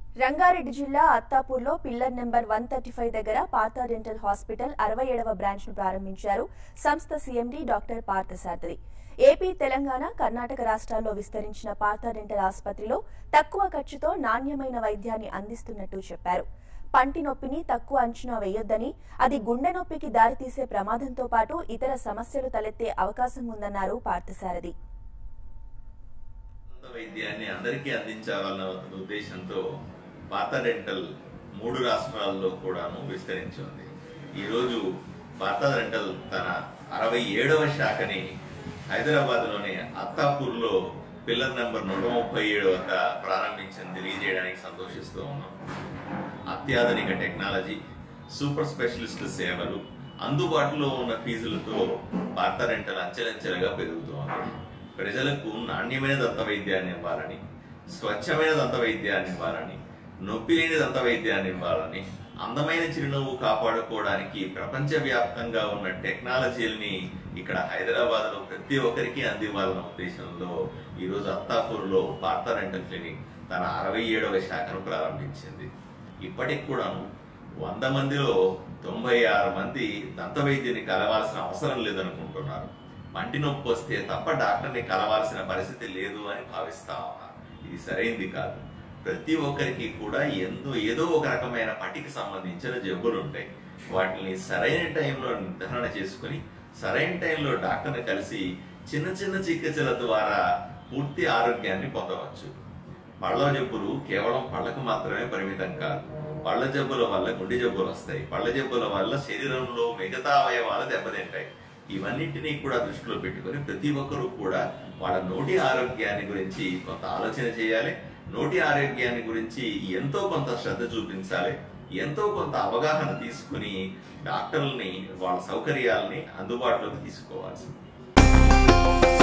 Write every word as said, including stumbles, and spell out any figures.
రంగారెడ్డి జిల్లా అత్తాపూర్లో pillar number one thirty five దగ్గర పార్థ డెంటల్ హాస్పిటల్ అరవై ఏడవ బ్రాంచ్ ను ప్రారంభించారు సంస్థ CMD doctor Parthasarathi. AP, Telangana, Karnataka రాష్ట్రాల్లో విస్తరించిన పార్థ డెంటల్ ఆసుపత్రిలో తక్కువ ఖర్చుతో నాణ్యమైన వైద్యాన్ని అందిస్తున్నట్టు చెప్పారు. పంటి నొప్పిని తక్కువ అంచనా వేయొద్దని, అది గుండె నొప్పికి దారితీసే ప్రమాదంతో పాటు ఇతర సమస్యలు తలెత్తే అవకాశం ఉందన్నారు పార్థసారథి. వైద్యాన్ని అందరికీ అందించాలన్న ఉద్దేశంతో పార్థ డెంటల్ మూడు రాష్ట్రాల్లో కూడాను విస్తరించింది. ఈరోజు పార్థ డెంటల్ తన అరవై ఏడవ శాఖని హైదరాబాద్లోని అత్తాపూర్లో పిల్లర్ నెంబర్ నూట ముప్పై ఏడు వద్ద ప్రారంభించింది తెలియజేయడానికి సంతోషిస్తూ ఉన్నాం. అత్యాధునిక టెక్నాలజీ, సూపర్ స్పెషలిస్ట్ సేవలు, అందుబాటులో ఉన్న ఫీజులతో పార్థ డెంటల్ అంచెలంచెలుగా పెరుగుతోంది. ప్రజలకు నాణ్యమైన దంత వైద్యాన్ని ఇవ్వాలని, స్వచ్ఛమైన దంత వైద్యాన్ని ఇవ్వాలని, నొప్పి లేని దంత వైద్యాన్ని ఇవ్వాలని, అందమైన చిరునవ్వు కాపాడుకోవడానికి ప్రపంచవ్యాప్తంగా ఉన్న టెక్నాలజీలని ఇక్కడ హైదరాబాద్ లో ప్రతి ఒక్కరికి అందివ్వాలన్న ఉద్దేశంలో ఈరోజు అత్తాపూర్లో పార్థ డెంటల్ క్లినిక్ తన అరవై ఏడవ శాఖను ప్రారంభించింది. ఇప్పటికి కూడా వంద మందిలో తొంభై ఆరు మంది దంత వైద్యుని కలవాల్సిన అవసరం లేదనుకుంటున్నారు. పంటి నొప్పి వస్తే తప్ప డాక్టర్ని కలవాల్సిన పరిస్థితి లేదు అని భావిస్తా ఉన్నారు. ఇది సరైంది కాదు. ప్రతి ఒక్కరికి కూడా ఎంతో ఏదో ఒక రకమైన పంటికి సంబంధించిన జబ్బులు ఉంటాయి. వాటిని సరైన టైంలో నిర్ధారణ చేసుకుని సరైన టైంలో డాక్టర్ని కలిసి చిన్న చిన్న చికిత్సల ద్వారా పూర్తి ఆరోగ్యాన్ని పొందవచ్చు. పళ్ళ జబ్బులు కేవలం పళ్ళకు మాత్రమే పరిమితం కాదు. పళ్ళ జబ్బుల వల్ల గుండె జబ్బులు వస్తాయి. పళ్ళ జబ్బుల వల్ల శరీరంలో మిగతా అవయవాలు దెబ్బతింటాయి. ఇవన్నింటినీ కూడా దృష్టిలో పెట్టుకుని ప్రతి ఒక్కరూ కూడా వాళ్ళ నోటి ఆరోగ్యాన్ని గురించి కొంత ఆలోచన చేయాలి. నోటి ఆరోగ్యాన్ని గురించి ఎంతో కొంత శ్రద్ధ చూపించాలి. ఎంతో కొంత అవగాహన తీసుకుని డాక్టర్లని వాళ్ళ సౌకర్యాలని అందుబాటులోకి తీసుకోవాల్సింది.